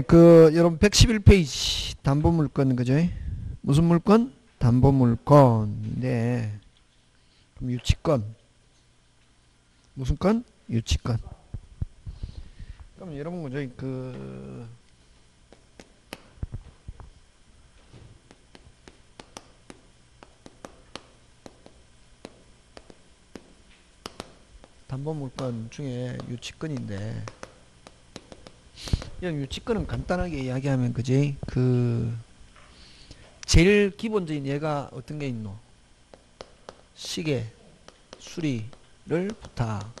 여러분 111페이지 담보물건 그죠? 무슨 물건? 담보물건인데 그럼 유치권 무슨 건? 유치권. 그럼 여러분 그죠? 담보물건 중에 유치권인데 이런 유치권은 간단하게 이야기하면 그지? 제일 기본적인 예가 어떤 게 있노? 시계 수리를 부탁.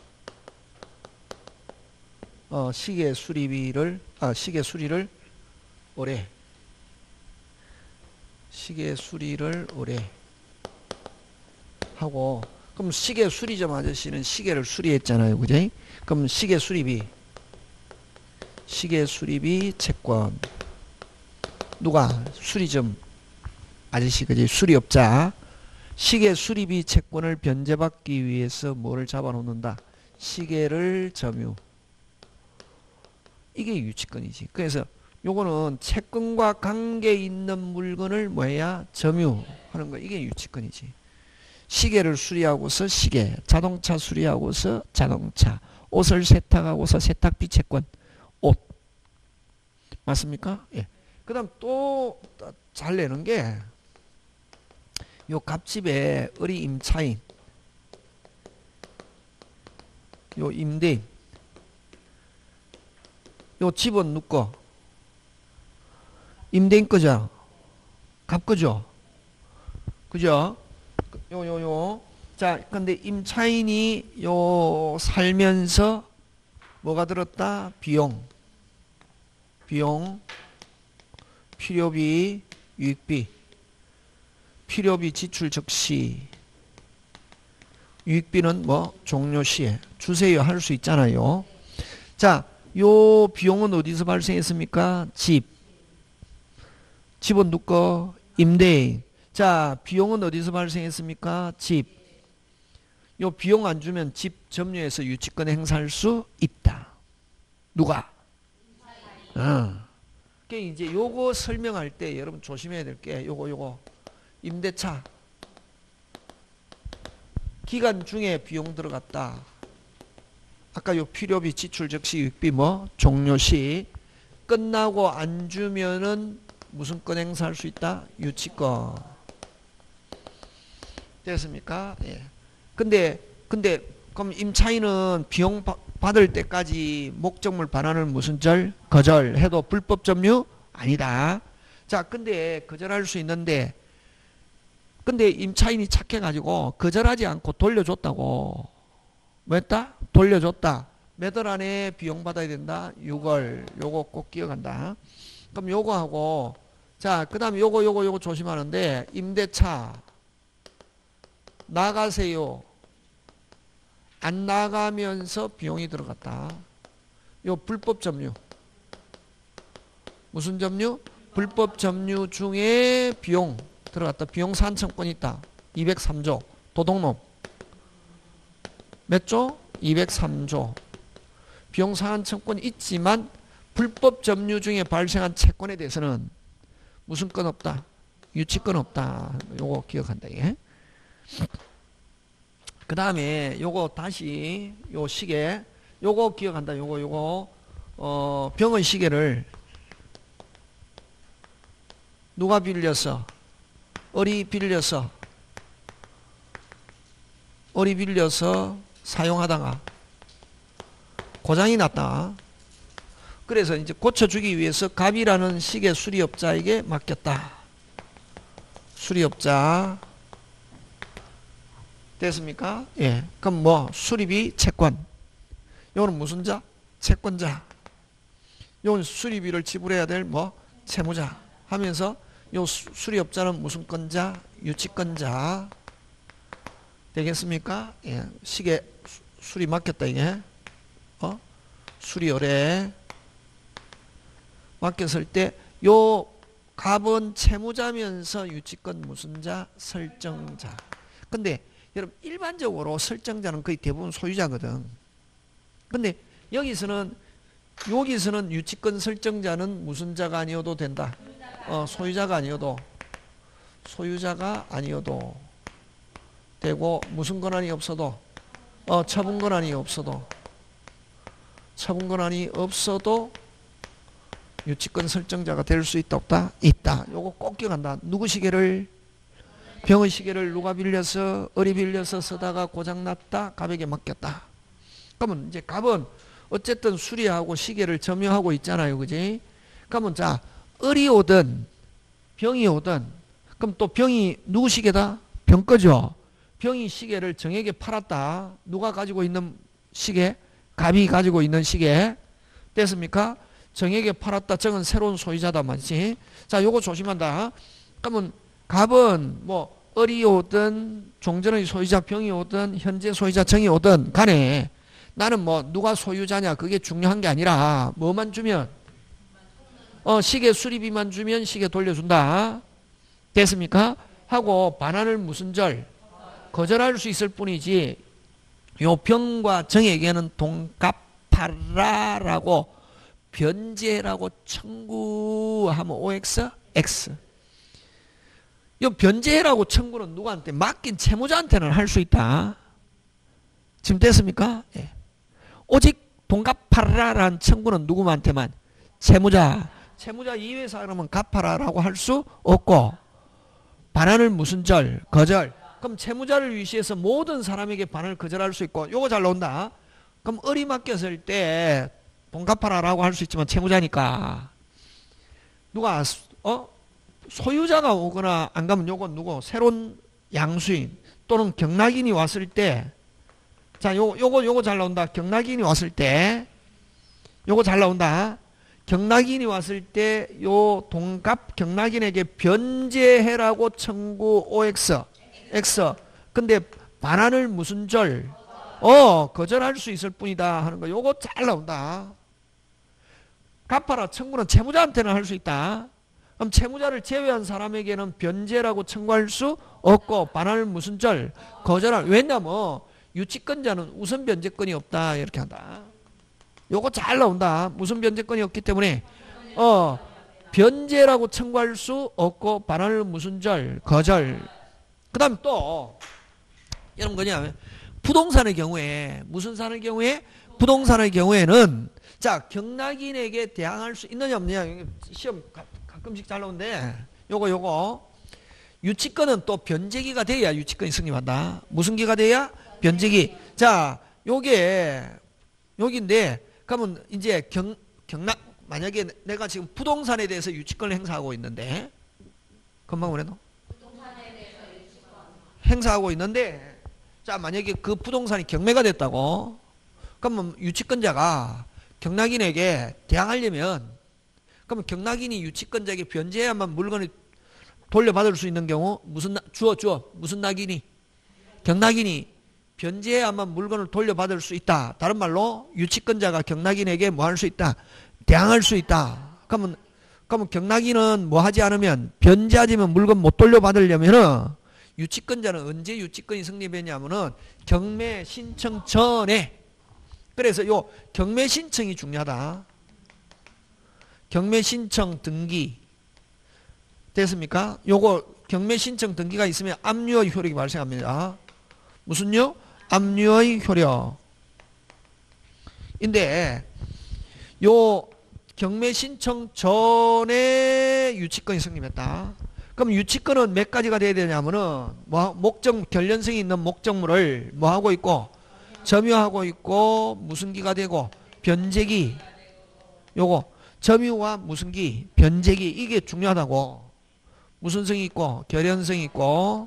시계 수리비를 시계 수리를 오래. 시계 수리를 오래 하고 그럼 시계 수리점 아저씨는 시계를 수리했잖아요. 그지? 그럼 시계 수리비 채권 누가? 수리점 아저씨 그지? 수리업자. 시계 수리비 채권을 변제받기 위해서 뭐를 잡아놓는다? 시계를 점유. 이게 유치권이지. 그래서 요거는 채권과 관계 있는 물건을 뭐야? 점유하는 거. 이게 유치권이지. 시계를 수리하고서 시계, 자동차 수리하고서 자동차, 옷을 세탁하고서 세탁비 채권, 옷. 맞습니까? 예. 그 다음 또 잘 내는 게 요 갑집에 의리 임차인, 요 임대인, 요 집은 누꺼? 임대인 거죠? 갑 거죠? 그죠? 자, 근데 임차인이 요 살면서 뭐가 들었다? 비용, 필요비, 유익비, 필요비 지출 적시, 유익비는 뭐 종료시에 주세요 할 수 있잖아요. 자, 요 비용은 어디서 발생했습니까? 집은 누꺼? 임대인. 자, 비용은 어디서 발생했습니까? 집. 요 비용 안 주면 집 점유해서 유치권 행사할 수 있다. 누가? 그게 이제 요거 설명할 때 여러분 조심해야 될 게 요거 임대차 기간 중에 비용 들어갔다. 아까 요 필요비 지출 적시 유익비 뭐 종료시 끝나고 안 주면은 무슨 권 행사할 수 있다? 유치권. 됐습니까? 예. 근데 그럼 임차인은 비용 받을 때까지 목적물 반환을 무슨 절? 거절해도 불법 점유? 아니다. 자, 근데 거절할 수 있는데 근데 임차인이 착해가지고 거절하지 않고 돌려줬다고. 뭐 했다? 돌려줬다. 몇 월 안에 비용 받아야 된다? 6월. 요거 꼭 기억한다. 그럼 요거 하고 자, 그 다음에 요거 조심하는데 임대차 나가세요. 안 나가면서 비용이 들어갔다. 요 불법 점유. 무슨 점유? 불법 점유 중에 비용 들어갔다. 비용 산청권 있다. 203조. 도둑놈. 몇 조? 203조. 비용 산청권이 있지만 불법 점유 중에 발생한 채권에 대해서는 무슨 건 없다? 유치권 없다. 요거 기억한다. 예? 그 다음에 요거 다시 요 시계 요거 기억한다. 요거 병원 시계를 누가 빌려서? 어리 빌려서 사용하다가 고장이 났다. 그래서 이제 고쳐주기 위해서 갑이라는 시계 수리업자에게 맡겼다. 수리업자. 됐습니까? 예. 그럼 뭐 수리비 채권. 요거는 무슨 자? 채권자. 요건 수리비를 지불해야 될 뭐 채무자 하면서 요 수리업자는 무슨 건자? 유치권자. 되겠습니까? 예. 시계 수리 맡겼다 이게. 수리 의뢰 맡겼을 때 요 갑은 채무자면서 유치권 무슨 자? 설정자. 근데 여러분 일반적으로 설정자는 거의 대부분 소유자거든. 근데 여기서는 여기서는 유치권 설정자는 무슨 자가 아니어도 된다. 소유자가 아니어도 되고, 무슨 권한이 없어도, 처분 권한이 없어도 유치권 설정자가 될 수 있다, 없다? 있다. 요거 꼭 기억한다. 누구 시계를? 병의 시계를 누가 빌려서, 을이 빌려서 쓰다가 고장났다, 갑에게 맡겼다. 그러면 이제 갑은 어쨌든 수리하고 시계를 점유하고 있잖아요. 그지? 그러면 자, 을이 오든 병이 오든, 그럼 또 병이 누구 시계다? 병 거죠. 병이 시계를 정에게 팔았다. 누가 가지고 있는 시계? 갑이 가지고 있는 시계. 됐습니까? 정에게 팔았다. 정은 새로운 소유자다 말이지. 자, 요거 조심한다. 그러면 갑은 뭐 을이 오든 종전의 소유자 병이 오든 현재 소유자 정이 오든 간에 나는 뭐 누가 소유자냐 그게 중요한 게 아니라 뭐만 주면 시계 수리비만 주면 시계 돌려준다. 됐습니까? 하고 반환을 무슨 절? 거절할 수 있을 뿐이지 요 병과 정에게는 돈 갚아라라고 변제라고 청구하면 OX? X. 요 변제라고 청구는 누구한테? 맡긴 채무자한테는 할 수 있다. 지금 됐습니까? 예. 오직 돈 갚아라라는 청구는 누구한테만? 채무자. 채무자 이외에서 그러면 갚아라라고 할 수 없고 반환을 무슨 절? 거절. 그럼 채무자를 위시해서 모든 사람에게 반환을 거절할 수 있고 요거 잘 나온다. 그럼 을이 맡겼을 때 돈 갚아라라고 할 수 있지만 채무자니까 누가 소유자가 오거나 안 가면 요건 누구? 새로운 양수인 또는 경락인이 왔을 때 자, 요거 잘 나온다. 경락인이 왔을 때 요거 잘 나온다. 경락인이 왔을 때 요 돈값 경락인에게 변제해라고 청구 OX X. 근데 반환을 무슨 절? 거절할 수 있을 뿐이다 하는 거. 요거 잘 나온다. 갚아라 청구는 채무자한테는 할 수 있다. 그럼 채무자를 제외한 사람에게는 변제라고 청구할 수 없고 반환을 무슨 절? 거절할. 왜냐면 유치권자는 우선 변제권이 없다 이렇게 한다. 요거 잘 나온다. 무슨 변제권이 없기 때문에 변제라고 청구할 수 없고 반환을 무슨 절? 거절. 그 다음 또 이런 거냐 부동산의 경우에 무슨 산의 경우에? 부동산의 경우에는 자 경락인에게 대항할 수 있느냐 없느냐 시험 가끔씩 잘 나오는데 요거 유치권은 또 변제기가 돼야 유치권이 성립한다. 무슨 기가 돼야? 변제기. 자 요게 여기인데 그러면 이제 경락 만약에 내가 지금 부동산에 대해서 유치권을 행사하고 있는데 금방 그래도 행사하고 있는데 자 만약에 그 부동산이 경매가 됐다고 그러면 유치권자가 경락인에게 대항하려면 그러면 경락인이 유치권자에게 변제해야만 물건을 돌려받을 수 있는 경우 무슨 무슨 낙인이 경락인이 변제해야만 물건을 돌려받을 수 있다. 다른 말로 유치권자가 경락인에게 뭐 할 수 있다? 대항할 수 있다. 그러면 경락인은 뭐 하지 않으면 변제하지면 물건 못 돌려받으려면은 유치권자는 언제 유치권이 성립했냐면은 경매 신청 전에. 그래서 요 경매 신청이 중요하다. 경매 신청 등기 됐습니까? 요거 경매 신청 등기가 있으면 압류의 효력이 발생합니다. 무슨요? 압류의 효력. 인데 요 경매 신청 전에 유치권이 성립했다. 그럼 유치권은 몇 가지가 돼야 되냐면은 뭐 결련성이 있는 목적물을 뭐 하고 있고 점유하고 있고 무슨 기가 되고 변제기. 요거 점유와 무슨 기 변제기 이게 중요하다고. 무슨 성이 있고 결연성이 있고.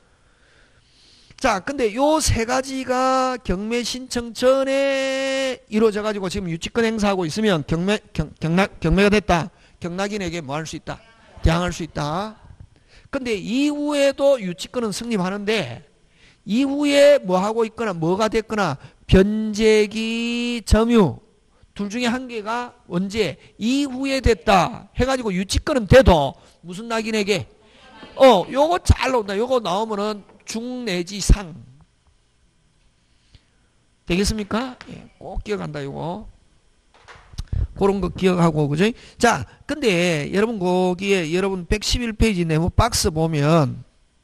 자 근데 요 세 가지가 경매 신청 전에 이루어져 가지고 지금 유치권 행사하고 있으면 경매가 됐다. 경락인에게 뭐 할 수 있다? 대항할 수 있다. 근데 이후에도 유치권은 성립하는데 이후에 뭐 하고 있거나 뭐가 됐거나 변제기 점유 둘 중에 한 개가 언제 이후에 됐다 해가지고 유치권은 돼도 무슨 낙인에게 요거 잘 나온다. 요거 나오면은 중 내지 상 되겠습니까? 예, 꼭 기억한다. 요거 그런 거 기억하고, 그죠? 자, 근데 여러분 거기에 여러분 111페이지 네모 박스 보면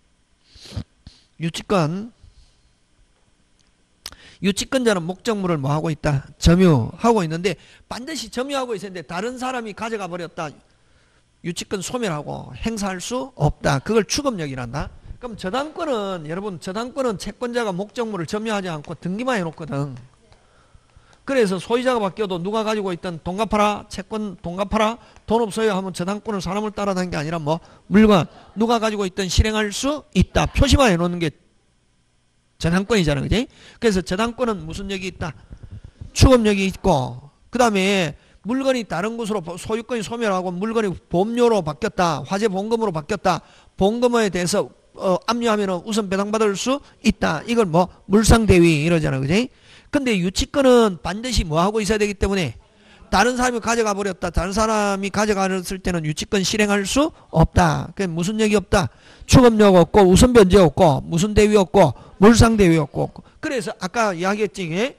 유치권자는 목적물을 뭐 하고 있다? 점유하고 있는데 반드시 점유하고 있었는데 다른 사람이 가져가 버렸다. 유치권 소멸하고 행사할 수 없다. 그걸 추금력이란다. 그럼 저당권은 여러분 저당권은 채권자가 목적물을 점유하지 않고 등기만 해놓거든. 그래서 소유자가 바뀌어도 누가 가지고 있던 돈 갚아라 채권 돈 갚아라 돈 없어요 하면 저당권을 사람을 따라다니는 게 아니라 뭐 물건 누가 가지고 있던 실행할 수 있다. 표시만 해놓는 게 저당권이잖아. 그지? 그래서 저당권은 무슨 역이 있다? 추금력이 있고 그 다음에 물건이 다른 곳으로 소유권이 소멸하고 물건이 보험료로 바뀌었다. 화재 보험금으로 바뀌었다. 보험금에 대해서 압류하면 우선 배당받을 수 있다. 이걸 뭐 물상대위 이러잖아. 그지? 근데 유치권은 반드시 뭐 하고 있어야 되기 때문에 다른 사람이 가져가 버렸다. 다른 사람이 가져갔을 때는 유치권 실행할 수 없다. 그게 무슨 역이 없다. 추금력 없고 우선 변제 없고 무슨 대위 없고 물상대위 없고. 그래서 아까 이야기했지.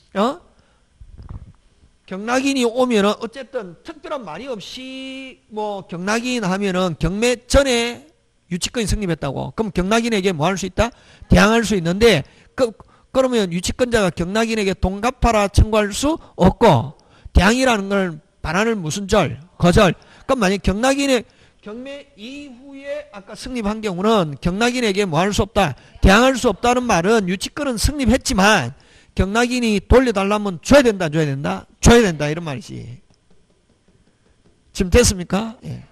경락인이 오면은 어쨌든 특별한 말이 없이 뭐 경락인 하면은 경매 전에 유치권이 성립했다고. 그럼 경락인에게 뭐 할 수 있다? 대항할 수 있는데 그러면 유치권자가 경락인에게 돈 갚아라 청구할 수 없고 대항이라는 걸 반환을 무슨 절? 거절. 그럼 만약 경락인의 경매 이후에 아까 성립한 경우는 경락인에게 뭐 할 수 없다? 대항할 수 없다는 말은 유치권은 성립했지만 경락인이 돌려달라면 줘야 된다, 줘야 된다? 줘야 된다 이런 말이지. 지금 됐습니까? 예.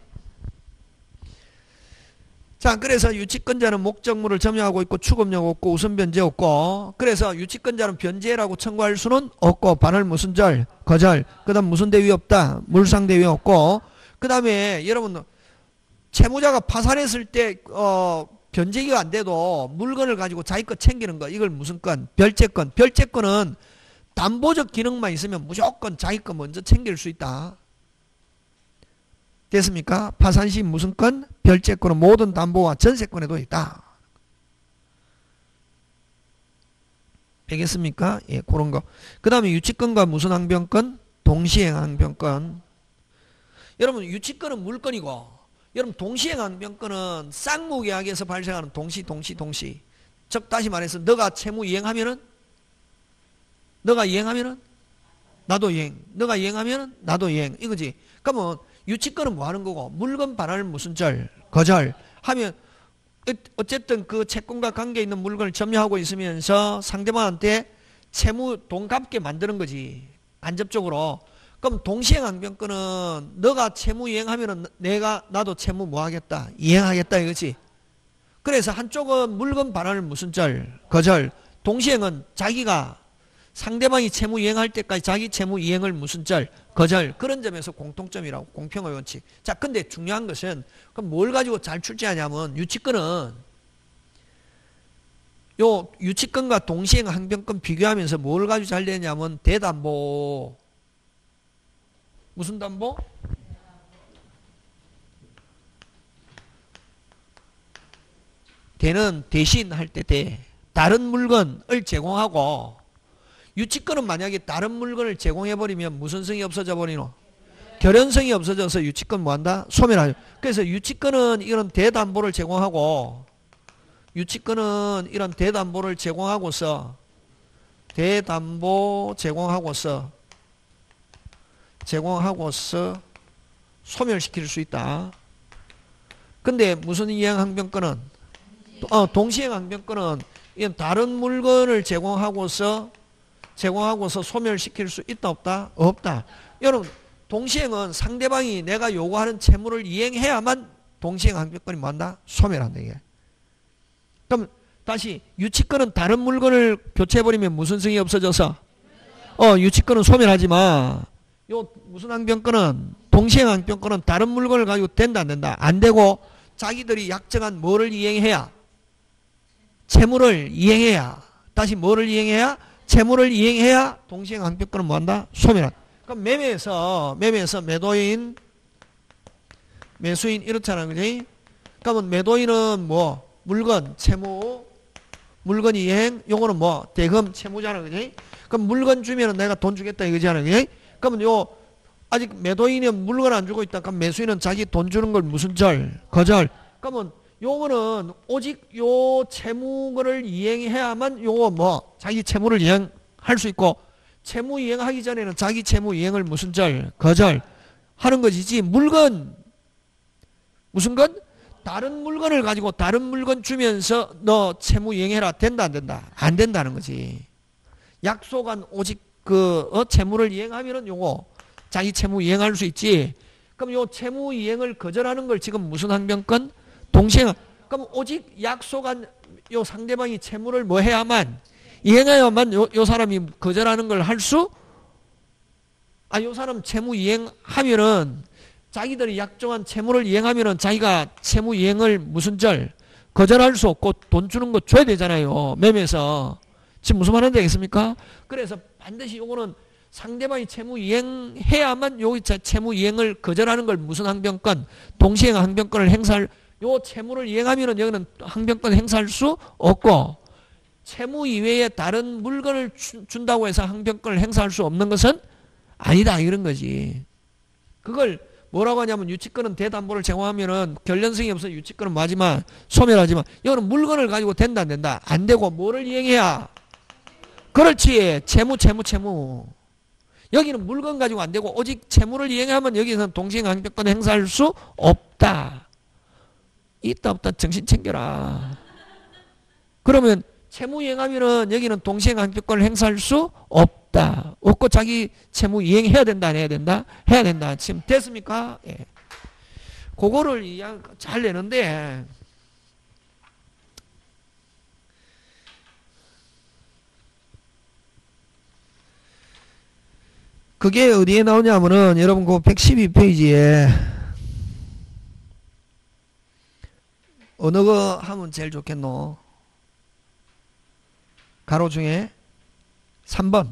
자, 그래서 유치권자는 목적물을 점유하고 있고 추금력 없고 우선 변제 없고 그래서 유치권자는 변제라고 청구할 수는 없고 반을 무슨 절? 거절. 그 다음 무슨 대위 없다? 물상 대위 없고 그 다음에 여러분 채무자가 파산했을 때 변제가 안 돼도 물건을 가지고 자기 것 챙기는 거 이걸 무슨 건? 별채권. 별채권은 담보적 기능만 있으면 무조건 자기 거 먼저 챙길 수 있다. 됐습니까? 파산 시 무슨 건? 별채권은 모든 담보와 전세권에도 있다. 알겠습니까? 예, 그런 거. 그 다음에 유치권과 무슨 항변권? 동시행 항변권. 여러분 유치권은 물건이고 여러분 동시행 항변권은 쌍무계약에서 발생하는 동시. 즉 다시 말해서 너가 채무 이행하면은 나도 이행. 너가 이행하면은 나도 이행. 이거지. 그러면 유치권은 뭐 하는 거고 물건 반환을 무슨 절? 거절. 하면 어쨌든 그 채권과 관계 있는 물건을 점유하고 있으면서 상대방한테 채무 돈 갚게 만드는 거지. 간접적으로. 그럼 동시행 항변권은 너가 채무 이행하면은 나도 채무 뭐 하겠다? 이행하겠다 이거지. 그래서 한쪽은 물건 반환을 무슨 절? 거절. 동시행은 자기가 상대방이 채무 이행할 때까지 자기 채무 이행을 무슨 절? 거절. 그런 점에서 공통점이라고. 공평의 원칙. 자, 근데 중요한 것은 그럼 뭘 가지고 잘 출제하냐면 유치권은 요 유치권과 동시행 항변권 비교하면서 뭘 가지고 잘 되냐면 대담보. 무슨 담보? 대는 대신 할 때 대. 다른 물건을 제공하고 유치권은 만약에 다른 물건을 제공해버리면 무슨 성이 없어져 버리노? 결연성이 없어져서 유치권 뭐한다? 소멸하죠. 그래서 유치권은 이런 대담보를 제공하고 유치권은 이런 대담보를 제공하고서 소멸시킬 수 있다. 근데 무슨 이행 항변권은 동시행 항변권은 이런 다른 물건을 제공하고서 소멸시킬 수 있다 없다? 없다. 여러분 동시행은 상대방이 내가 요구하는 채무를 이행해야만 동시행 항변권이 뭐한다? 소멸한다 이게. 그럼 다시 유치권은 다른 물건을 교체해버리면 무슨 성이 없어져서 유치권은 소멸하지만 요 무슨 항변권은 동시행 항변권은 다른 물건을 가지고 된다 안 된다? 안 되고 자기들이 약정한 뭐를 이행해야? 채무를 이행해야. 다시 뭐를 이행해야? 채무를 이행해야 동시행 항변권은 뭐한다? 소멸한다. 그럼 매매에서 매수인 이렇잖아. 그지? 그러면 매도인은 뭐 물건, 채무, 물건 이행, 요거는 뭐 대금, 채무잖아. 그지? 그럼 물건 주면은 내가 돈 주겠다 이거잖아. 그지? 그러면 요 아직 매도인이 물건 안 주고 있다. 그럼 매수인은 자기 돈 주는 걸 무슨 절? 거절. 그러면 요거는 오직 요 채무를 이행해야만 요거 뭐 자기 채무를 이행할 수 있고, 채무 이행하기 전에는 자기 채무 이행을 무슨 절? 거절 하는 것이지, 물건 무슨 것? 다른 물건을 가지고 다른 물건 주면서 너 채무 이행해라. 된다 안 된다? 안 된다는 거지. 약속한 오직 채무를 이행하면은 요거 자기 채무 이행할 수 있지. 그럼 요 채무 이행을 거절하는 걸 지금 무슨 항변권? 동시행. 그럼 오직 약속한 요 상대방이 채무를 뭐 해야만, 이행해야만 요 사람이 거절하는 걸 할 수? 요 사람 채무 이행하면은, 자기들이 약정한 채무를 이행하면은 자기가 채무 이행을 무슨 절? 거절할 수 없고 돈 주는 거 줘야 되잖아요. 매매에서. 지금 무슨 말인지 알겠습니까? 그래서 반드시 요거는 상대방이 채무 이행해야만 요 채무 이행을 거절하는 걸 무슨 항변권? 동시행 항변권을 행사할, 요 채무를 이행하면은 여기는 항변권 행사할 수 없고, 채무 이외에 다른 물건을 준다고 해서 항변권을 행사할 수 없는 것은 아니다, 이런 거지. 그걸 뭐라고 하냐면, 유치권은 대담보를 제공하면은 결련성이 없어 유치권은 뭐하지만 소멸하지만, 이거는 물건을 가지고 된다 안 된다? 안 되고 뭐를 이행해야? 그렇지, 채무. 여기는 물건 가지고 안 되고 오직 채무를 이행하면 여기서는 동시행 항변권 행사할 수 없다. 있다 없다 정신 챙겨라. 그러면 채무 이행하면은 여기는 동시행 항변권을 행사할 수 없다. 없고 자기 채무 이행해야 된다 안 해야 된다? 해야 된다. 지금 됐습니까? 예. 그거를 잘 내는데, 그게 어디에 나오냐면은 여러분 그 112페이지에 어느 거 하면 제일 좋겠노? 가로 중에 3번.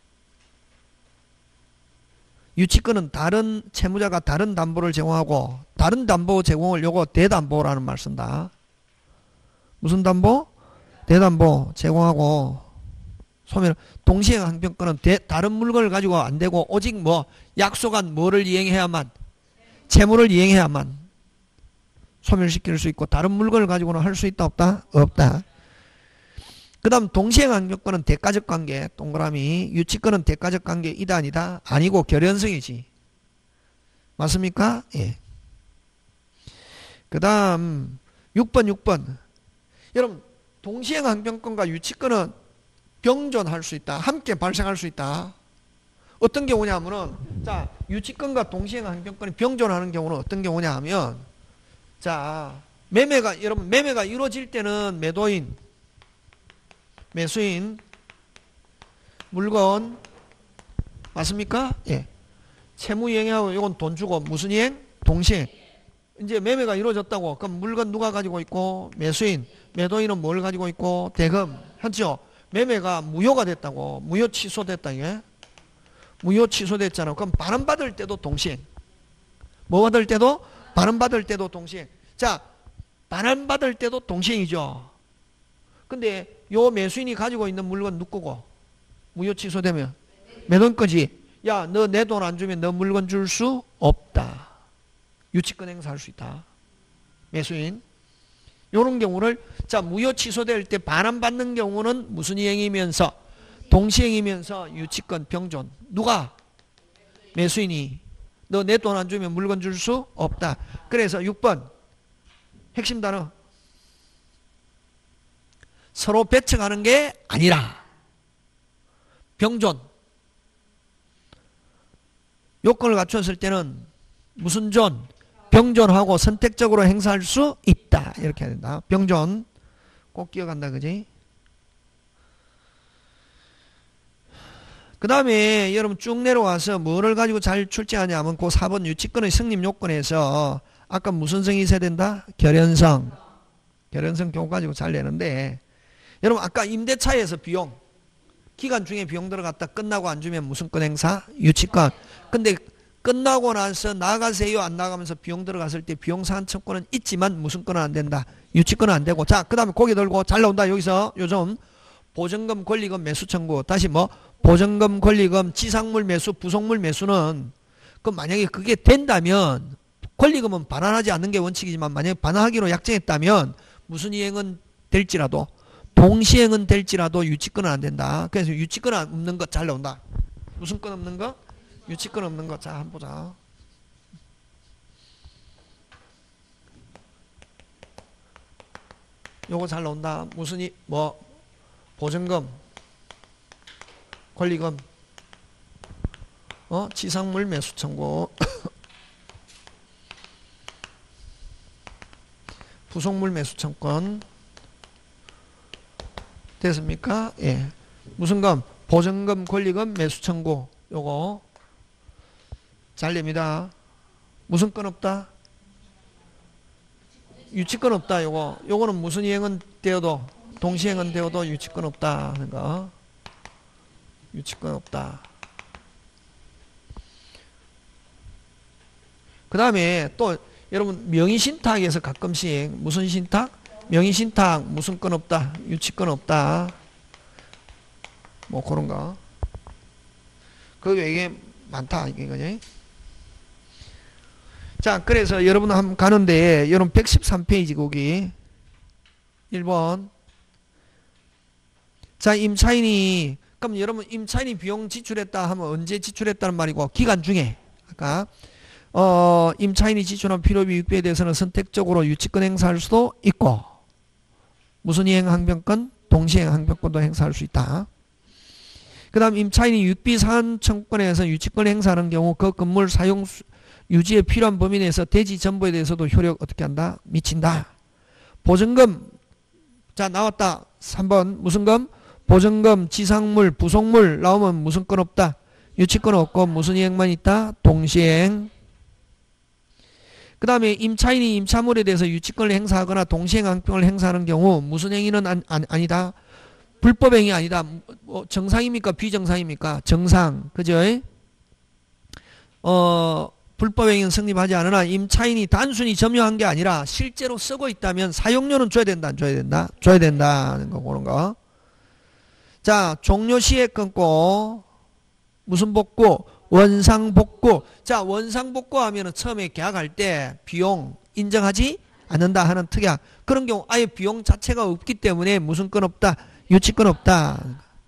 유치권은 다른 채무자가 다른 담보를 제공하고, 다른 담보 제공을 요거 대담보라는 말 쓴다. 무슨 담보? 대담보 제공하고, 소멸. 동시행 항변권은 다른 물건을 가지고 안 되고 오직 뭐 약속한 뭐를 이행해야만, 채무를 이행해야만 소멸시킬 수 있고, 다른 물건을 가지고는 할 수 있다 없다? 없다. 그 다음 동시행 항변권은 대가적 관계, 동그라미. 유치권은 대가적 관계 이다 아니다? 아니고 결연성이지. 맞습니까? 예. 그 다음 6번. 여러분, 동시행 항변권과 유치권은 병존할 수 있다. 함께 발생할 수 있다. 어떤 경우냐 하면은, 자, 유치권과 동시행 항변권이 병존하는 경우는 어떤 경우냐 하면, 자, 여러분, 매매가 이루어질 때는 매도인, 매수인, 물건, 맞습니까? 예. 채무 이행하고 이건 돈 주고 무슨 이행? 동시행. 이제 매매가 이루어졌다고. 그럼 물건 누가 가지고 있고? 매수인. 매도인은 뭘 가지고 있고? 대금. 현죠? 매매가 무효가 됐다고. 무효 취소됐다, 이게. 무효 취소됐잖아. 그럼 반환받을 때도 동시행. 뭐 받을 때도? 반환받을 때도 동시행. 자, 반환받을 때도 동시행이죠. 근데 요 매수인이 가지고 있는 물건 누구 거고? 무효 취소되면 매도인 거지. 야, 너 내 돈 안 주면 너 물건 줄 수 없다. 유치권 행사할 수 있다. 매수인. 요런 경우를, 자, 무효 취소될 때 반환받는 경우는 무슨 이행이면서? 동시행이면서 유치권 병존. 누가? 매수인이. 너 내 돈 안 주면 물건 줄 수 없다. 그래서 6번 핵심 단어, 서로 배척하는 게 아니라 병존. 요건을 갖추었을 때는 무슨 존? 병존하고 선택적으로 행사할 수 있다. 이렇게 해야 된다. 병존. 꼭 기억한다, 그지? 그 다음에 여러분 쭉 내려와서 뭐를 가지고 잘 출제하냐 하면 그 4번 유치권의 성립 요건에서 아까 무슨 성이 있어야 된다? 결연성. 결연성 경우 가지고 잘 내는데, 여러분 아까 임대차에서 비용, 기간 중에 비용 들어갔다 끝나고 안 주면 무슨 권 행사? 유치권. 근데 끝나고 나서 나가세요 안 나가면서 비용 들어갔을 때 비용 상환 청구는 있지만 무슨 권은 안 된다? 유치권은 안 되고. 자, 그 다음에 고개 들고 잘 나온다. 여기서 요즘 보증금 권리금 매수 청구. 다시 뭐? 보증금 권리금 지상물 매수 부속물 매수는 그럼 만약에 그게 된다면 권리금은 반환하지 않는 게 원칙이지만 만약에 반환하기로 약정했다면 무슨 이행은 될지라도 동시행은 될지라도 유치권은 안 된다. 그래서 유치권 없는 거 잘 나온다. 무슨 건 없는 거? 유치권 없는 거. 자, 한번 보자. 요거 잘 나온다. 무슨 보증금, 권리금, 지상물 매수 청구, 부속물 매수 청권. 됐습니까? 예. 무슨 금? 보증금, 권리금, 매수 청구. 요거 잘 됩니다. 무슨 건 없다? 유치권 없다. 요거는 무슨 이행은 되어도 동시행은 되어도 유치권 없다 하는 거. 유치권 없다. 그 다음에 또 여러분 명의신탁에서 가끔씩 무슨 신탁? 명의신탁 무슨 건 없다. 유치권 없다. 뭐 그런 거. 그 외에 많다 이게 거지. 자, 그래서 여러분 한번 가는데 여러분 113페이지 거기 1번. 자, 임차인이 그럼 여러분 임차인이 비용 지출했다 하면 언제 지출했다는 말이고 기간 중에 아까 임차인이 지출한 필요비 육비에 대해서는 선택적으로 유치권 행사할 수도 있고 무슨 이행 항변권? 동시행 항변권도 행사할 수 있다. 그 다음 임차인이 육비 상환 청구권에서 유치권 행사하는 경우 그 건물 사용 유지에 필요한 범위 내에서 대지 전부에 대해서도 효력 어떻게 한다? 미친다. 보증금. 자, 나왔다. 3번 무슨 금? 보증금, 지상물, 부속물 나오면 무슨 건 없다? 유치권 없고 무슨 이행만 있다? 동시행. 그 다음에 임차인이 임차물에 대해서 유치권을 행사하거나 동시행 항변을 행사하는 경우 무슨 행위는 아니다? 불법행위 아니다. 정상입니까? 비정상입니까? 정상. 그죠? 불법행위는 성립하지 않으나 임차인이 단순히 점유한 게 아니라 실제로 쓰고 있다면 사용료는 줘야 된다. 안 줘야 된다? 줘야 된다는 거 그런 거. 자, 종료시에 끊고 무슨 복구? 원상복구. 자, 원상복구 하면은 처음에 계약할 때 비용 인정하지 않는다 하는 특약. 그런 경우 아예 비용 자체가 없기 때문에 무슨 건 없다? 유치권 없다.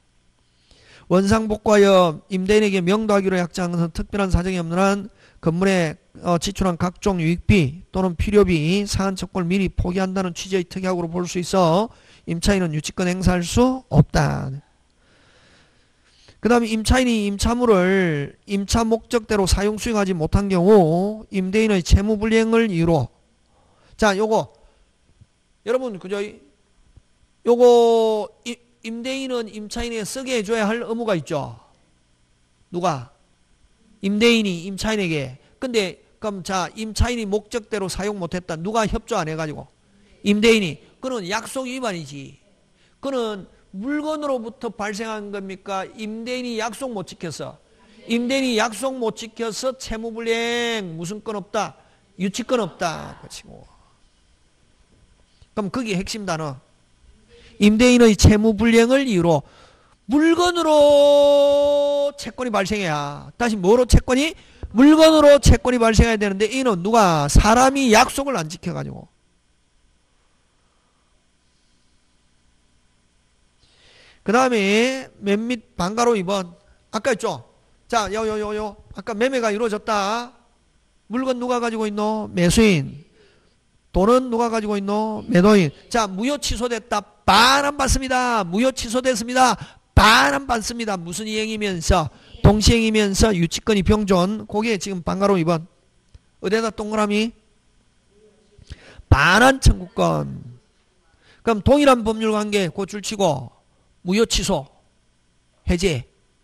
원상복구하여 임대인에게 명도하기로 약정한 특별한 사정이 없는 한 건물에 지출한 각종 유익비 또는 필요비 상한 척권을 미리 포기한다는 취지의 특약으로 볼 수 있어 임차인은 유치권 행사할 수 없다. 그 다음에 임차인이 임차물을 임차 목적대로 사용 수행하지 못한 경우 임대인의 채무불이행을 이유로 자 요거 여러분 그죠? 요거 임대인은 임차인에게 쓰게 해줘야 할 의무가 있죠. 누가? 임대인이 임차인에게. 근데 그럼 자 임차인이 목적대로 사용 못했다. 누가 협조 안 해가지고? 임대인이. 그는 약속 위반이지. 그는 물건으로부터 발생한 겁니까? 임대인이 약속 못 지켰어. 임대인이 약속 못 지켜서 채무불이행 무슨 건 없다? 유치권 없다. 그치고. 그럼 그게 핵심 단어. 임대인의 채무불이행을 이유로 물건으로 채권이 발생해야. 다시 뭐로 채권이? 물건으로 채권이 발생해야 되는데 이는 누가? 사람이 약속을 안 지켜가지고. 그 다음에 맨밑 방가로 2번. 아까 있죠? 자, 아까 매매가 이루어졌다. 물건 누가 가지고 있노? 매수인. 돈은 누가 가지고 있노? 매도인. 자, 무효 취소됐다. 반환 받습니다. 무효 취소됐습니다. 반환 받습니다. 무슨 이행이면서? 동시행이면서 유치권이 병존. 그게 지금 방가로 2번. 어디에다 동그라미? 반환 청구권. 그럼 동일한 법률 관계 그 줄치고 무효 취소, 해제.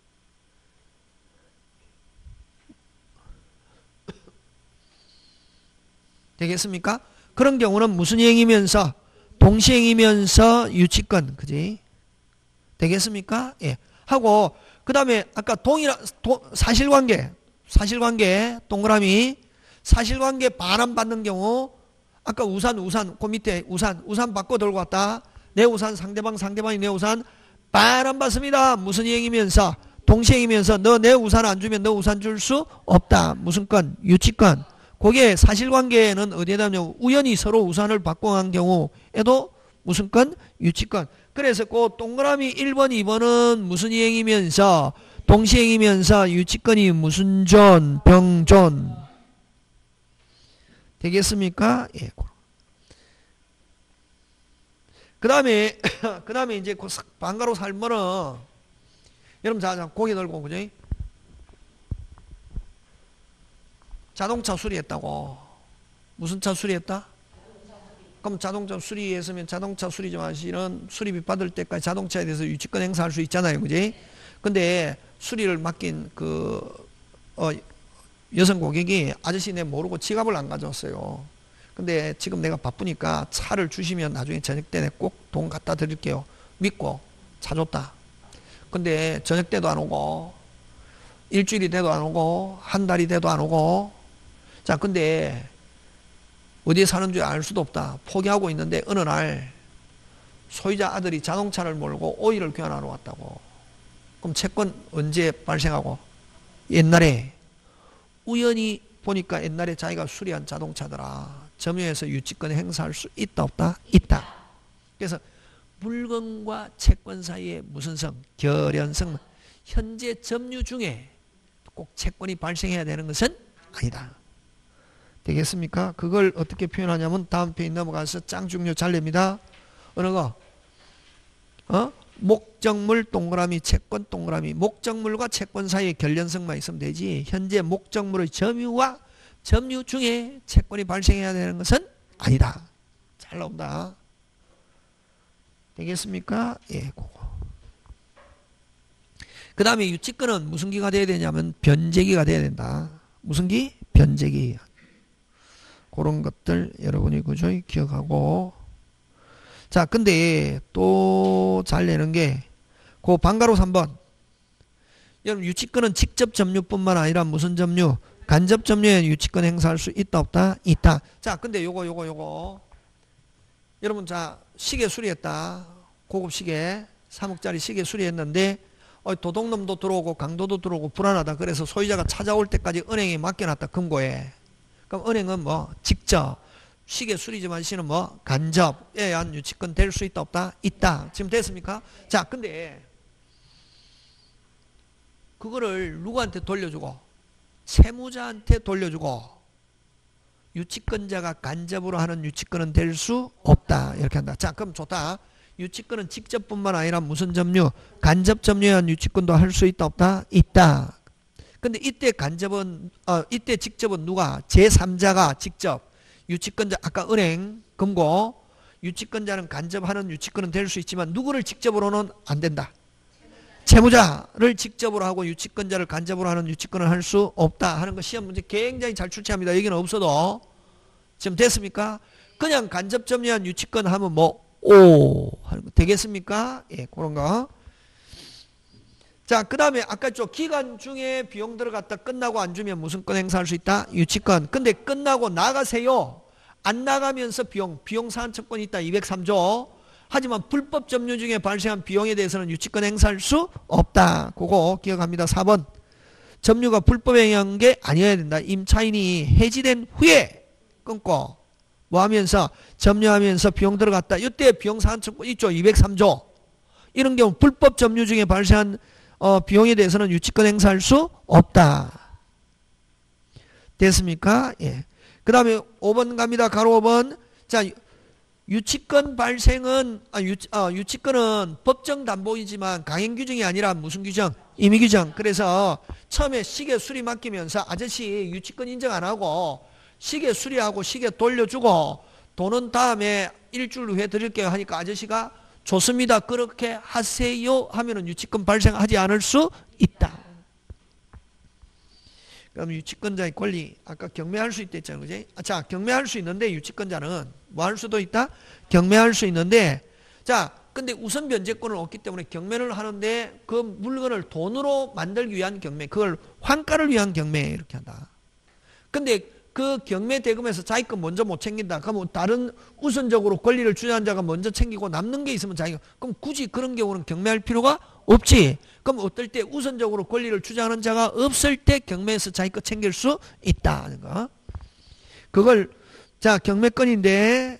되겠습니까? 그런 경우는 무슨 이행이면서? 동시행이면서 유치권, 그지? 되겠습니까? 예. 하고, 그 다음에 아까 사실관계, 동그라미, 사실관계 반환 받는 경우, 아까 그 밑에 우산 바꿔 들고 왔다. 내 우산, 상대방이 내 우산, 반환 받습니다. 무슨 이행이면서? 동시행이면서 너 내 우산 안 주면 너 우산 줄 수 없다. 무슨 건? 유치권. 그게 사실관계는 어디에다 냐면 우연히 서로 우산을 바꿔간 경우에도 무슨 건? 유치권. 그래서 그 동그라미 1번, 2번은 무슨 이행이면서 동시행이면서 유치권이 무슨 존? 병존. 되겠습니까? 예. 그 다음에 이제 반가로 살면은 여러분 자 고개 들고 그죠? 자동차 수리했다고. 무슨 차 수리했다? 그럼 자동차 수리했으면 자동차 수리점 아저씨는 수리비 받을 때까지 자동차에 대해서 유치권 행사할 수 있잖아요. 그지? 근데 수리를 맡긴 여성 고객이 아저씨 내 모르고 지갑을 안 가져왔어요. 근데 지금 내가 바쁘니까 차를 주시면 나중에 저녁 때 꼭 돈 갖다 드릴게요. 믿고 차 줬다. 근데 저녁 때도 안 오고 일주일이 돼도 안 오고 한 달이 돼도 안 오고 자 근데 어디에 사는 줄 알 수도 없다. 포기하고 있는데 어느 날 소유자 아들이 자동차를 몰고 오일을 교환하러 왔다고. 그럼 채권 언제 발생하고? 옛날에 우연히 보니까 옛날에 자기가 수리한 자동차더라. 점유해서 유치권 행사할 수 있다 없다? 있다. 그래서 물건과 채권 사이에 무슨 성? 결연성. 현재 점유 중에 꼭 채권이 발생해야 되는 것은 아니다. 되겠습니까? 그걸 어떻게 표현하냐면 다음 페이지 넘어가서 짱중요 잘 냅니다. 어느 거? 목적물 동그라미 채권 동그라미. 목적물과 채권 사이에 결연성만 있으면 되지 현재 목적물의 점유와 점유 중에 채권이 발생해야 되는 것은 아니다. 잘 나온다. 되겠습니까? 예, 그거. 그 다음에 유치권은 무슨 기가 돼야 되냐면 변제기가 돼야 된다. 무슨 기? 변제기. 그런 것들 여러분이 그죠? 기억하고. 자, 근데 또 잘 내는 게 그 반가로 3번. 여러분 유치권은 직접 점유뿐만 아니라 무슨 점유? 간접 점유에 유치권 행사할 수 있다 없다? 있다. 자, 근데 요거 여러분 자 시계 수리했다. 고급 시계 3억짜리 시계 수리했는데 도둑놈도 들어오고 강도도 들어오고 불안하다. 그래서 소유자가 찾아올 때까지 은행에 맡겨놨다. 금고에. 그럼 은행은 뭐 직접 시계 수리점 아저씨는 뭐 간접에 의한 유치권 될 수 있다 없다? 있다. 지금 됐습니까? 자 근데 그거를 누구한테 돌려주고? 채무자한테 돌려주고 유치권자가 간접으로 하는 유치권은 될 수 없다. 이렇게 한다. 자 그럼 좋다. 유치권은 직접뿐만 아니라 무슨 점유? 간접 점유에 의한 유치권도 할 수 있다 없다? 있다. 근데 이때 이때 직접은 누가? 제3자가 직접 유치권자 아까 은행 금고 유치권자는 간접하는 유치권은 될 수 있지만 누구를 직접으로는 안 된다. 채무자를 직접으로 하고 유치권자를 간접으로 하는 유치권을 할 수 없다 하는 거 시험 문제 굉장히 잘 출제합니다. 여기는 없어도. 지금 됐습니까? 그냥 간접 점유한 유치권 하면 뭐 하는 거 되겠습니까? 예, 그런 거. 자, 그 다음에 아까 저 기간 중에 비용 들어갔다 끝나고 안 주면 무슨 권 행사할 수 있다? 유치권. 근데 끝나고 나가세요. 안 나가면서 비용 사안처권 있다. 203조. 하지만 불법 점유 중에 발생한 비용에 대해서는 유치권 행사할 수 없다. 그거 기억합니다. 4번. 점유가 불법에 의한 게 아니어야 된다. 임차인이 해지된 후에 끊고 뭐 하면서 점유하면서 비용 들어갔다. 이때 비용 사안처권 있죠. 203조. 이런 경우 불법 점유 중에 발생한 비용에 대해서는 유치권 행사할 수 없다. 됐습니까? 예. 그 다음에 5번 갑니다. 가로 5번. 자, 유치권 발생은 유치권은 법정 담보이지만 강행 규정이 아니라 무슨 규정? 임의 규정. 그래서 처음에 시계 수리 맡기면서 아저씨 유치권 인정 안 하고 시계 수리하고 시계 돌려주고 돈은 다음에 일주일 후에 드릴게요 하니까 아저씨가 좋습니다. 그렇게 하세요 하면은 유치권 발생하지 않을 수 있다. 그럼 유치권자의 권리 아까 경매할 수 있다 했잖아요. 그지? 자, 경매할 수 있는데 유치권자는 뭐 할 수도 있다? 경매할 수 있는데 자, 근데 우선 변제권은 없기 때문에 경매를 하는데 그 물건을 돈으로 만들기 위한 경매, 그걸 환가를 위한 경매 이렇게 한다. 근데 그 경매 대금에서 자기 거 먼저 못 챙긴다. 그러면 다른 우선적으로 권리를 주장한 자가 먼저 챙기고 남는 게 있으면 자기가 그럼 굳이 그런 경우는 경매할 필요가 없지. 그럼 어떨 때 우선적으로 권리를 주장하는 자가 없을 때 경매에서 자기 거 챙길 수 있다는 거. 그걸 자 경매권인데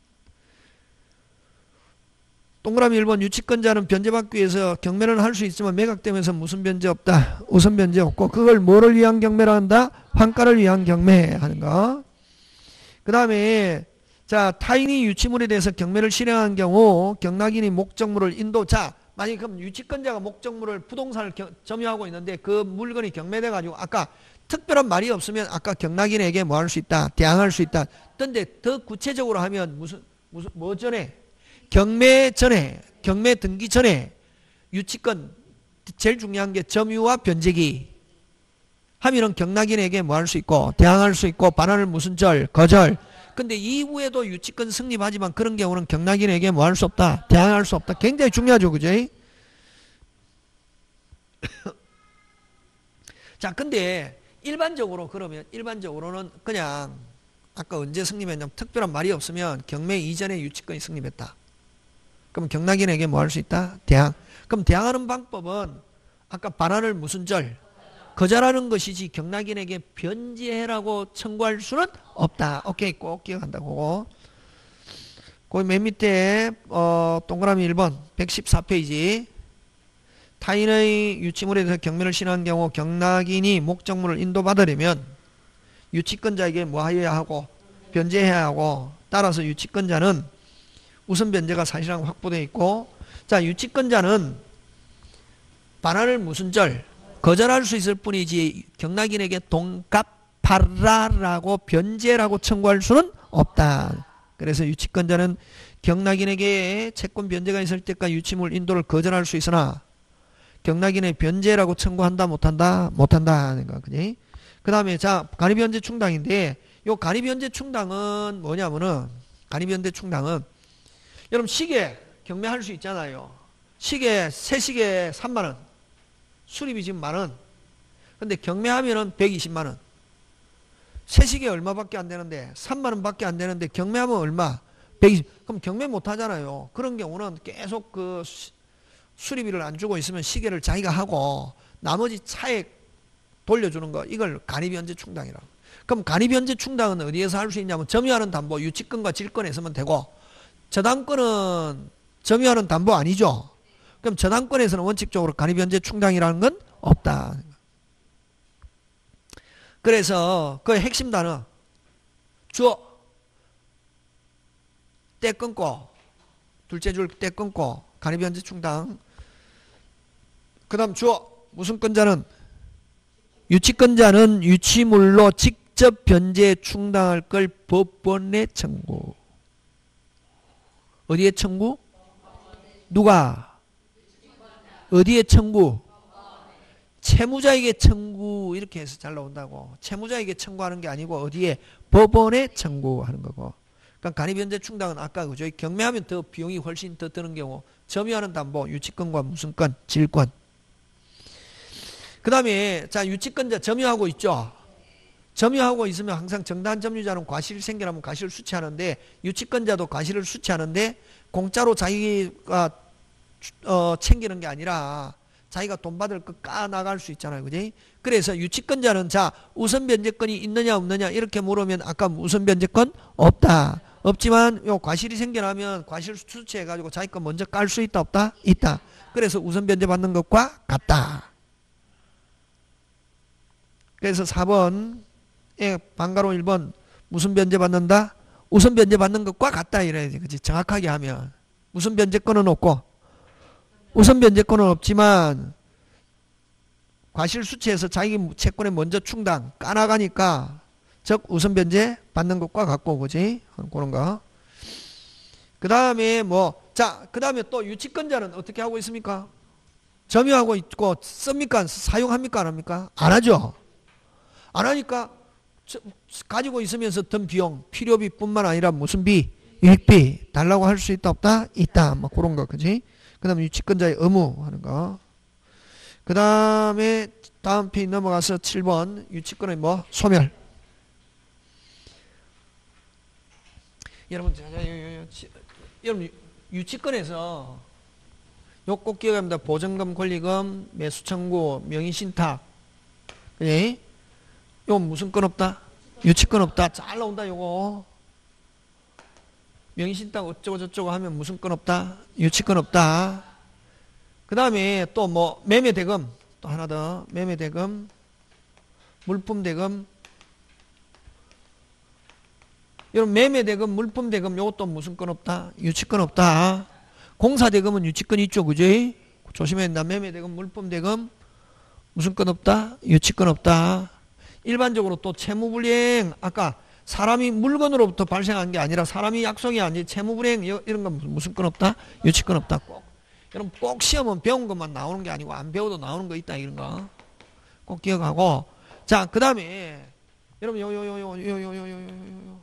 동그라미 1번 유치권자는 변제받기 위해서 경매를 할 수 있지만 매각되면서 무슨 변제 없다. 우선 변제 없고 그걸 뭐를 위한 경매라 한다? 환가를 위한 경매 하는 거. 그 다음에 자 타인이 유치물에 대해서 경매를 실행한 경우 경락인이 목적물을 인도 자 만약 그럼 유치권자가 목적물을 부동산을 점유하고 있는데 그 물건이 경매돼 가지고 아까 특별한 말이 없으면 아까 경락인에게 뭐 할 수 있다 대항할 수 있다. 근데 더 구체적으로 하면 무슨 뭐 전에 경매 전에 경매 등기 전에 유치권 제일 중요한 게 점유와 변제기 하면은 경락인에게 뭐 할 수 있고 대항할 수 있고 반환을 무슨 절 거절. 근데 이후에도 유치권 승립하지만 그런 경우는 경락인에게 뭐 할 수 없다 대항할 수 없다. 굉장히 중요하죠, 그죠? 자 근데 일반적으로 그러면 일반적으로는 그냥 아까 언제 승립했냐면 특별한 말이 없으면 경매 이전에 유치권이 승립했다. 그럼 경락인에게 뭐 할 수 있다? 대항. 그럼 대항하는 방법은 아까 반환을 무슨 절? 거절하는 것이지 경락인에게 변제해라고 청구할 수는 없다. 오케이, 꼭 기억한다고. 거기 맨 밑에 동그라미 1번 114페이지 타인의 유치물에 대해서 경매를 신한 경우 경락인이 목적물을 인도받으려면 유치권자에게 뭐 해야 하고 변제해야 하고 따라서 유치권자는 우선 변제가 사실상 확보되어 있고 자 유치권자는 반환을 무슨 절 거절할 수 있을 뿐이지 경락인에게 돈값하라라고 변제라고 청구할 수는 없다. 그래서 유치권자는 경락인에게 채권 변제가 있을 때까지 유치물 인도를 거절할 수 있으나 경락인의 변제라고 청구한다 못한다 못한다. 그지? 그 다음에 자 간이변제 충당인데 요 간이변제 충당은 뭐냐면은 간이변제 충당은 여러분 시계 경매할 수 있잖아요. 시계 새 시계 3만원 수리비 지금 만원. 근데 경매하면은 120만원. 새 시계 얼마밖에 안 되는데 3만원 밖에 안 되는데 경매하면 얼마? 120. 그럼 경매 못 하잖아요. 그런 경우는 계속 그 수리비를 안 주고 있으면 시계를 자기가 하고 나머지 차액 돌려주는 거 이걸 간이변제 충당이라고. 그럼 간이변제 충당은 어디에서 할 수 있냐면 점유하는 담보 유치권과 질권에서만 되고 저당권은 점유하는 담보 아니죠. 그럼 저당권에서는 원칙적으로 간이변제 충당이라는 건 없다. 그래서 그 핵심 단어 주어 때 끊고 둘째 줄 때 끊고 간이변제 충당. 그 다음 주어 무슨 권자는 유치권자는 유치물로 직접 변제 충당할 걸 법원에 청구. 어디에 청구? 누가? 어디에 청구? 채무자에게 청구. 이렇게 해서 잘 나온다고. 채무자에게 청구하는 게 아니고 어디에? 법원에 청구하는 거고. 그러니까 간이변제 충당은 아까 그죠? 경매하면 더 비용이 훨씬 더 드는 경우 점유하는 담보 유치권과 무슨 권? 질권. 그 다음에 자 유치권자 점유하고 있죠. 점유하고 있으면 항상 정당 점유자는 과실이 생겨나면 과실을 수취하는데 유치권자도 과실을 수취하는데 공짜로 자기가 챙기는 게 아니라 자기가 돈 받을 거 까나갈 수 있잖아요. 그지? 그래서 유치권자는 자 우선 변제권이 있느냐 없느냐 이렇게 물으면 아까 우선 변제권 없다. 없지만 요 과실이 생겨나면 과실 수취해 가지고 자기 거 먼저 깔 수 있다 없다? 있다. 그래서 우선 변제 받는 것과 같다. 그래서 4번에 방가로 1번 무슨 변제 받는다? 우선 변제 받는 것과 같다 이래야지. 그치? 정확하게 하면 우선 변제권은 없고 우선 변제권은 없지만 과실 수취해서 자기 채권에 먼저 충당 까나가니까 즉 우선 변제 받는 것과 같고 그지? 그런 거. 그 다음에 그 다음에 또 유치권자는 어떻게 하고 있습니까? 점유하고 있고 씁니까? 사용합니까? 안 합니까? 안 하죠. 안 하니까 가지고 있으면서 든 비용 필요비 뿐만 아니라 무슨 비? 유익비 달라고 할 수 있다 없다? 있다. 뭐 그런 거 그지? 그 다음에 유치권자의 의무 하는 거. 그 다음에 다음 페이지 넘어가서 7번 유치권의 소멸. 여러분 유치권에서 요 꼭 기억해야 합니다. 보증금, 권리금, 매수 청구, 명의신탁. 그지? 요 무슨 건 없다? 유치권 없다. 잘 나온다 요거. 명의신탁 어쩌고 저쩌고 하면 무슨 건 없다? 유치권 없다. 그 다음에 또 뭐 매매대금 또 하나 더 매매대금 물품대금 여러분 매매대금 물품대금 요것도 무슨 건 없다? 유치권 없다. 공사대금은 유치권 있죠 그지? 조심해야 된다. 매매대금 물품대금 무슨 건 없다? 유치권 없다. 일반적으로 또 채무불이행 아까 사람이 물건으로부터 발생한 게 아니라 사람이 약속이 아니지 채무불이행 이런 건 무슨 건 없다? 유치권 없다. 꼭 여러분 꼭 시험은 배운 것만 나오는 게 아니고 안 배워도 나오는 거 있다 이런 거 꼭 기억하고 자 그 다음에 여러분 요요요요요요요요요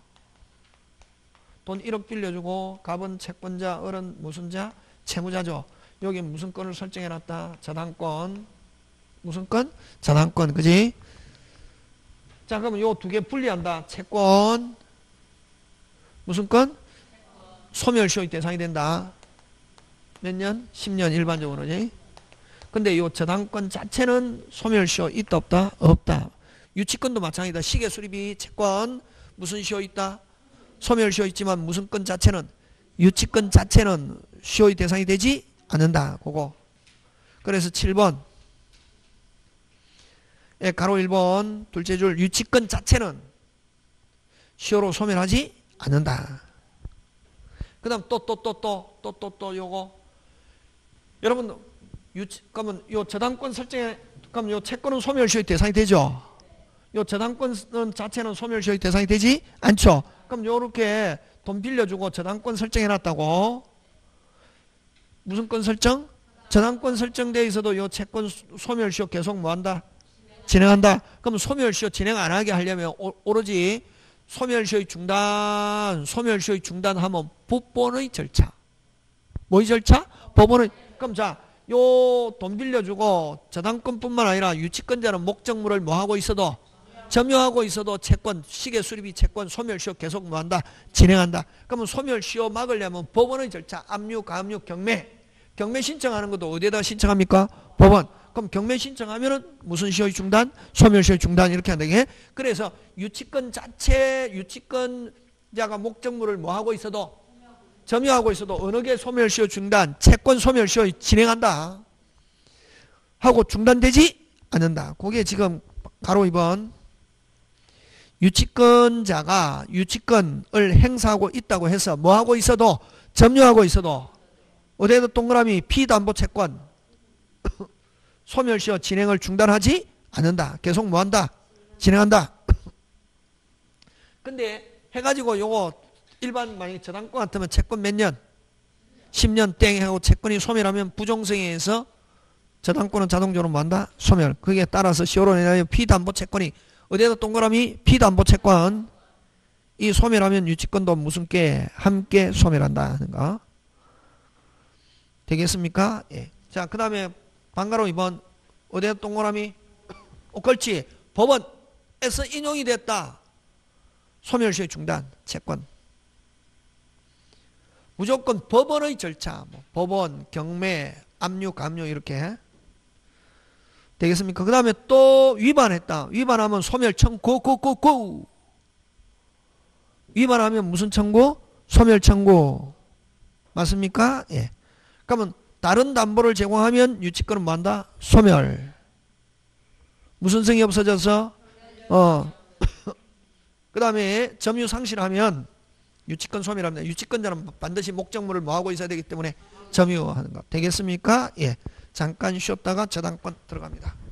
돈 1억 빌려주고 갑은 채권자 을은 무슨 자? 채무자죠. 여기 무슨 건을 설정해놨다? 저당권 무슨 건? 저당권 그지? 자 그러면 요 두 개 분리한다. 채권 무슨 건? 소멸시효의 대상이 된다. 몇 년? 10년 일반적으로지. 근데 요 저당권 자체는 소멸시효 있다 없다? 없다. 유치권도 마찬가지다. 시계수리비 채권 무슨 시효 있다? 소멸시효 있지만 무슨 건 자체는 유치권 자체는 시효의 대상이 되지 않는다. 그거. 그래서 7번 예, 가로 1번 둘째 줄 유치권 자체는 시효로 소멸하지 않는다. 그 다음 또 요거 여러분 그러면 요 저당권 설정에 그럼 요 채권은 소멸시효의 대상이 되죠. 요 저당권 자체는 소멸시효의 대상이 되지 않죠. 그럼 요렇게 돈 빌려주고 저당권 설정해놨다고 무슨 건 설정? 저당권 설정되어 있어도 요 채권 소멸시효 계속 뭐한다? 진행한다. 그럼 소멸시효 진행 안 하게 하려면 오로지 소멸시효의 중단하면 법원의 절차. 뭐의 절차? 법원의. 그럼 자, 요 돈 빌려주고 저당권뿐만 아니라 유치권자는 목적물을 뭐하고 있어도 점유하고 있어도 채권, 시계수리비 채권 소멸시효 계속 뭐한다? 진행한다. 그러면 소멸시효 막으려면 법원의 절차, 압류, 가압류, 경매. 경매 신청하는 것도 어디에다 신청합니까? 법원. 그럼 경매 신청하면은 무슨 시효의 중단? 소멸시효의 중단 이렇게 한다. 그래서 유치권 자체, 유치권자가 목적물을 뭐하고 있어도 점유하고 있어도 어느 게 소멸시효 중단, 채권 소멸시효 진행한다. 하고 중단되지 않는다. 그게 지금 가로 2번 유치권자가 유치권을 행사하고 있다고 해서 뭐하고 있어도 점유하고 있어도 어디에도 동그라미 피담보채권 소멸시효 진행을 중단하지 않는다. 계속 뭐한다? 진행한다. 근데 해가지고 요거 일반 만약에 저당권 같으면 채권 몇 년? 10년 땡 하고 채권이 소멸하면 부정성에 의해서 저당권은 자동적으로 뭐한다? 소멸. 그게 따라서 시효로 내면 피담보채권이 어디에도 동그라미 피담보채권 이 소멸하면 유치권도 무슨 게 함께 소멸한다 하는 거. 되겠습니까? 예. 자, 그 다음에 반가로 2번 어디에 동그라미? 그렇지. 법원에서 인용이 됐다. 소멸시효 중단 채권. 무조건 법원의 절차. 뭐 법원, 경매, 압류, 감류 이렇게 되겠습니까? 그 다음에 또 위반했다. 위반하면 소멸 청구. 위반하면 무슨 청구? 소멸 청구. 맞습니까? 예. 그러면 다른 담보를 제공하면 유치권은 뭐한다? 소멸. 무슨 성이 없어져서? 그 다음에 점유 상실하면 유치권 소멸합니다. 유치권자는 반드시 목적물을 뭐하고 있어야 되기 때문에 점유하는 것. 되겠습니까? 예. 잠깐 쉬었다가 저당권 들어갑니다.